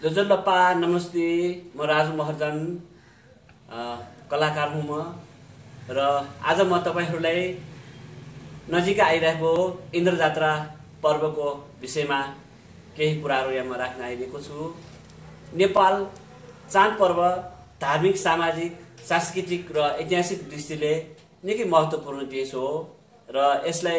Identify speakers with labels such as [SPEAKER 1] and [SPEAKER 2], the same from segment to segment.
[SPEAKER 1] गजलप्पा नमस्ते। म राजु महर्जन कलाकार हुँ म र आज म तपाईहरुलाई नजिकै आइरहेको इन्द्र जात्रा पर्वको विषयमा केही कुराहरु यहाँ राख्न आइरहेको छु। नेपाल चाड पर्व धार्मिक, सामाजिक, सांस्कृतिक र ऐतिहासिक दृष्टिले निकै महत्त्वपूर्ण देश हो र यसलाई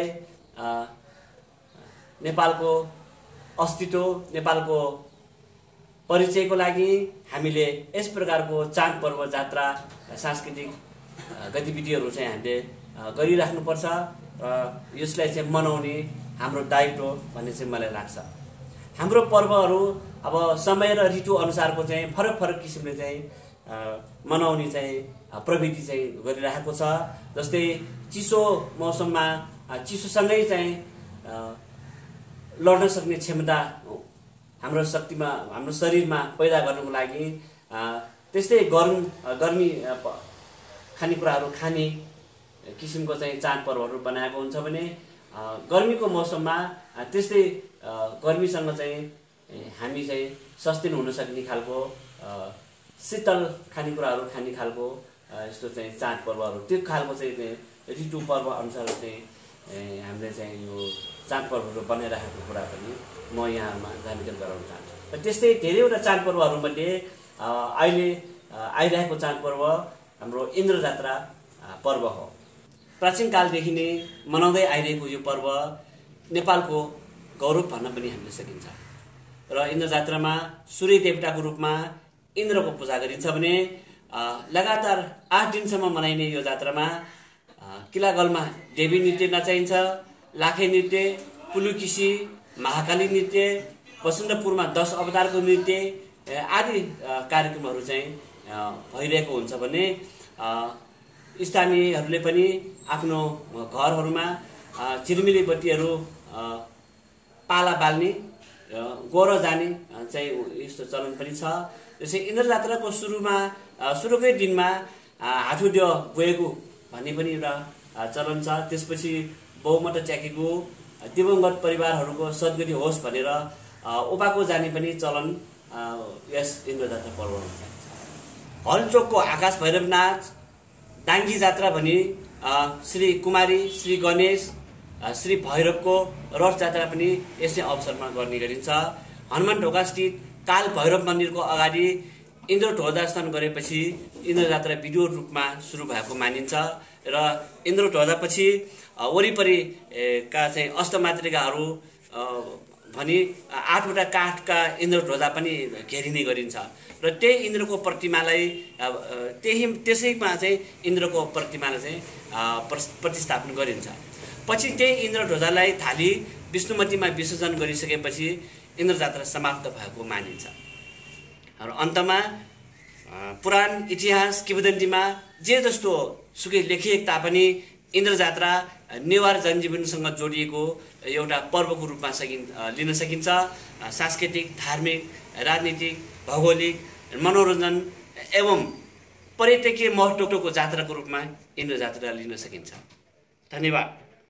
[SPEAKER 1] नेपालको अस्तित्व, नेपालको परिचयको लागि हामीले यस प्रकारको चाड पर्व, जात्रा, सांस्कृतिक गतिविधिहरू चाहिँ हामीले गरिराख्नुपर्छ र यसलाई चाहिँ मनाउने हाम्रो दायित्व भन्ने चाहिँ मलाई लाग्छ। हाम्रो पर्वहरू अब समय र ऋतु अनुसारको चाहिँ फरक किसिमले चाहिँ मनाउने चाहिँ प्रवृत्ति चाहिँ गरिरहेको छ। जस्तै चिसो मौसममा चिसोसँगै चाहिँ लड्न सक्ने क्षमता हाम्रो शक्तिमा, हाम्रो शरीरमा पैदा गर्नको लागि त्यस्तै गर्मी खानेकुराहरू खाने किसिमको चाहिँ चाड पर्वहरू बनाएको हुन्छ भने गर्मीको मौसममा त्यस्तै गर्मीसँग चाहिँ हामी चाहिँ सस्टेन हुन सक्ने खालको शीतल खानेकुराहरू खाने खालको यस्तो चाहिँ चाड पर्वहरू, त्यो खालको चाहिँ ऋतु पर्व अनुसार चाहिँ हामीले चाहिँ यो चाड पर्वहरू बनाइराखेको कुरा पनि म यहाँमा जानकारी गराउन चाहन्छु। र त्यस्तै धेरैवटा चाड पर्वहरूमध्ये अहिले आइरहेको चाड पर्व हाम्रो इन्द्र जात्रा पर्व हो। प्राचीन कालदेखि नै मनाउँदै आइरहेको यो पर्व नेपालको गौरव भन्न पनि हामीले सकिन्छ। र इन्द्र जात्रामा सूर्य देवताको रूपमा इन्द्रको पूजा गरिन्छ भने लगातार 8 दिनसम्म मनाइने यो जात्रामा किलागलमा देवी नृत्य नचाइन्छ, लाखे नृत्य, पुलुकिसी, महाकाली नृत्य, वसन्तपुरमा 10 अवतारको नृत्य आदि कार्यक्रमहरू चाहिँ भइरहेको हुन्छ भने स्थानीयहरूले पनि आफ्नो घरहरूमा चिरमिली बत्तीहरू पाला बाल्ने, गोरो जाने चाहिँ यस्तो चलन पनि छ। जस्तै इन्द्र जात्राको सुरुकै दिनमा हाठुड्यो गएको भन्ने पनि एउटा चलन छ। त्यसपछि बहुमत च्याकेको दिवंगत परिवारहरूको सद्गति होस् भनेर ओबाको जाने पनि चलन यस इन्द्र जात्रा पर्वमा हुन्छ। हलचोकको आकाश भैरवनाथ, डाङ्गी जात्रा भनी श्री कुमारी, श्री गणेश, श्री भैरवको रथ जात्रा पनि यसै अवसरमा गर्ने गरिन्छ। हनुमान ढोका स्थित काल भैरव मन्दिरको अगाडि इन्द्र ध्वजा स्थान गरेपछि इन्द्र जात्रा विधिवत रूपमा सुरु भएको मानिन्छ र इन्द्र ध्वजापछि वरिपरि का चाहिँ अष्टमातृकाहरू भनी 8 वटा काठका इन्द्र ध्वजा पनि घेरिने गरिन्छ र त्यही इन्द्रको प्रतिमालाई त्यसैमा चाहिँ इन्द्रको प्रतिमालाई चाहिँ प्रतिस्थापन गरिन्छ। पछि त्यही इन्द्र ध्वजालाई थाली विष्णुमतीमा विसर्जन गरिसकेपछि इन्द्र जात्रा समाप्त भएको मानिन्छ। र अन्तमा पुराण, इतिहास, किंवदन्तीमा जे जस्तो सुकै लेखिए तापनि इन्द्र जात्रा नेवार जनजीवनसँग जोडिएको एउटा पर्वको रूपमा लिन सकिन्छ। सांस्कृतिक, धार्मिक, राजनीतिक, भौगोलिक, मनोरञ्जन एवं पर्यटकीय महत्त्वको जात्राको रूपमा इन्द्र जात्रा लिन सकिन्छ। धन्यवाद।